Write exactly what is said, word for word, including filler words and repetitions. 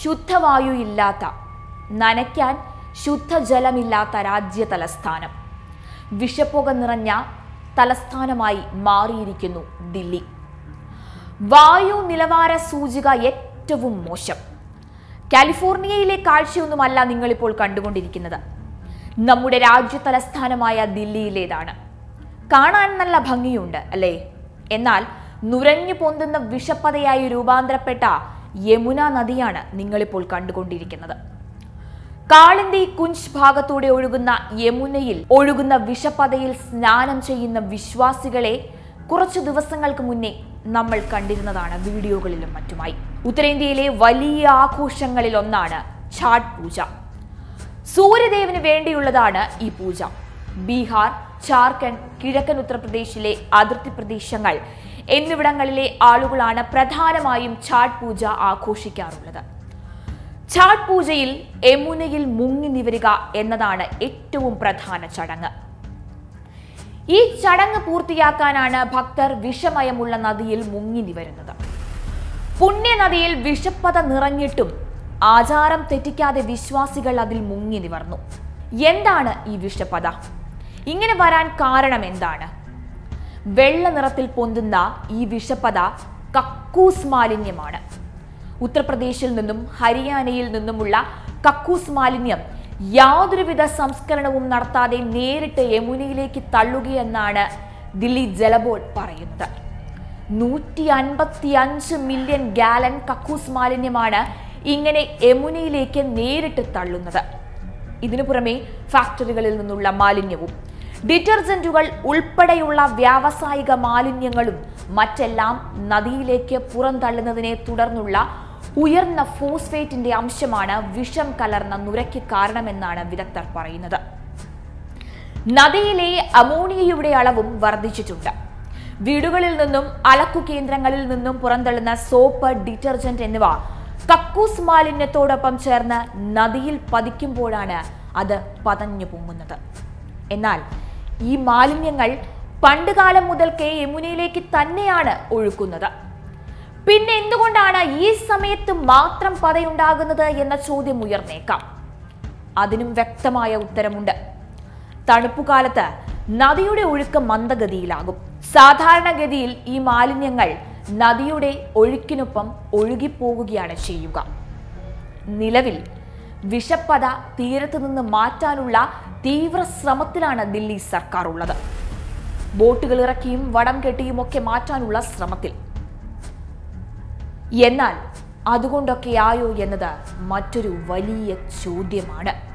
ശുദ്ധവായു ഇല്ലാത്ത, നനയ്ക്കാൻ ശുദ്ധജലമില്ലാത്ത രാജ്യ തലസ്ഥാനം, വിഷപ്പുക നിറഞ്ഞ തലസ്ഥാനമായി മാറിയിരിക്കുന്നു ദില്ലി. വായു നിലവാര സൂചിക ഏറ്റവും മോശം. കാലിഫോർണിയയിലെ കാഴ്ചയൊന്നുമല്ല നിങ്ങളിപ്പോൾ കണ്ടുകൊണ്ടിരിക്കുന്നത്. നമ്മുടെ രാജ്യ തലസ്ഥാനമായ ദില്ലിയിലേതാണ്. കാണാൻ നല്ല ഭംഗിയുണ്ട് അല്ലേ? എന്നാൽ നുരഞ്ഞു പൊന്തുന്ന വിഷപ്പതയായി രൂപാന്തരപ്പെട്ട യമുന നദിയാണ് നിങ്ങളിപ്പോൾ കണ്ടുകൊണ്ടിരിക്കുന്നത്. കാളിന്തി കുഞ്ച് ഭാഗത്തൂടെ ഒഴുകുന്ന യമുനയിൽ ഒഴുകുന്ന വിഷപ്പതയിൽ സ്നാനം ചെയ്യുന്ന വിശ്വാസികളെ കുറച്ചു ദിവസങ്ങൾക്ക് മുന്നേ നമ്മൾ കണ്ടിരുന്നതാണ് വീഡിയോകളിലും മറ്റുമായി. ഉത്തരേന്ത്യയിലെ വലിയ ആഘോഷങ്ങളിൽ ഒന്നാണ് ഛാട്ട് പൂജ. സൂര്യദേവന് വേണ്ടിയുള്ളതാണ് ഈ പൂജ. ബീഹാർ, ജാർഖണ്ഡ്, കിഴക്കൻ ഉത്തർപ്രദേശിലെ അതിർത്തി പ്രദേശങ്ങൾ എന്നിവിടങ്ങളിലെ ആളുകളാണ് പ്രധാനമായും ഛാട്ട് പൂജ ആഘോഷിക്കാറുള്ളത്. ഛാട്ട് പൂജയിൽ യമുനയിൽ മുങ്ങി നിവരുക എന്നതാണ് ഏറ്റവും പ്രധാന ചടങ്ങ്. ഈ ചടങ്ങ് പൂർത്തിയാക്കാനാണ് ഭക്തർ വിഷമയമുള്ള നദിയിൽ മുങ്ങി നിവരുന്നത്. പുണ്യനദിയിൽ വിഷപ്പത നിറഞ്ഞിട്ടും ആചാരം തെറ്റിക്കാതെ വിശ്വാസികൾ അതിൽ മുങ്ങി നിവർന്നു. എന്താണ് ഈ വിഷപ്പത? ഇങ്ങനെ വരാൻ കാരണം എന്താണ്? വെള്ള നിറത്തിൽ പൊന്തുന്ന ഈ വിഷപ്പത കക്കൂസ് മാലിന്യമാണ്. ഉത്തർപ്രദേശിൽ നിന്നും ഹരിയാനയിൽ നിന്നുമുള്ള കക്കൂസ് മാലിന്യം യാതൊരുവിധ സംസ്കരണവും നടത്താതെ നേരിട്ട് യമുനയിലേക്ക് തള്ളുകയെന്നാണ് ദില്ലി ജല ബോർഡ് പറയുന്നത്. നൂറ്റി അൻപത്തി അഞ്ച് മില്യൺ ഗാലൻ കക്കൂസ് മാലിന്യമാണ് ഇങ്ങനെ യമുനയിലേക്ക് നേരിട്ട് തള്ളുന്നത്. ഇതിനു പുറമെ ഫാക്ടറികളിൽ നിന്നുള്ള മാലിന്യവും ഡിറ്റർജന്റുകൾ ഉൾപ്പെടെയുള്ള വ്യാവസായിക മാലിന്യങ്ങളും മറ്റെല്ലാം നദിയിലേക്ക് പുറന്തള്ളുന്നതിനെ തുടർന്നുള്ള ഉയർന്ന ഫോസ്ഫേറ്റിന്റെ അംശമാണ് വിഷം കലർന്ന നുരയ്ക്ക് കാരണമെന്നാണ് വിദഗ്ധർ പറയുന്നത്. നദിയിലെ അമോണിയയുടെ അളവും വർദ്ധിച്ചിട്ടുണ്ട്. വീടുകളിൽ നിന്നും അലക്കു കേന്ദ്രങ്ങളിൽ നിന്നും പുറന്തള്ളുന്ന സോപ്പ്, ഡിറ്റർജന്റ് എന്നിവ കക്കൂസ് മാലിന്യത്തോടൊപ്പം ചേർന്ന് നദിയിൽ പതിക്കുമ്പോഴാണ് അത് പതഞ്ഞു പൊങ്ങുന്നത്. എന്നാൽ ഈ മാലിന്യങ്ങൾ പണ്ടുകാലം മുതൽക്കേ യമുനയിലേക്ക് തന്നെയാണ് ഒഴുക്കുന്നത്. പിന്നെ എന്തുകൊണ്ടാണ് ഈ സമയത്ത് മാത്രം പതയുണ്ടാകുന്നത് എന്ന ചോദ്യം ഉയർന്നേക്കാം. അതിനും വ്യക്തമായ ഉത്തരമുണ്ട്. തണുപ്പുകാലത്ത് നദിയുടെ ഒഴുക്ക് മന്ദഗതിയിലാകും. സാധാരണഗതിയിൽ ഈ മാലിന്യങ്ങൾ നദിയുടെ ഒഴുക്കിനൊപ്പം ഒഴുകിപ്പോവുകയാണ് ചെയ്യുക. നിലവിൽ വിഷപ്പത തീരത്തു നിന്ന് മാറ്റാനുള്ള തീവ്ര ശ്രമത്തിലാണ് ദില്ലി സർക്കാർ ഉള്ളത്. ബോട്ടുകൾ ഇറക്കിയും വടം കെട്ടിയും ഒക്കെ മാറ്റാനുള്ള ശ്രമത്തിൽ. എന്നാൽ അതുകൊണ്ടൊക്കെയായോ എന്നത് മറ്റൊരു വലിയ ചോദ്യമാണ്.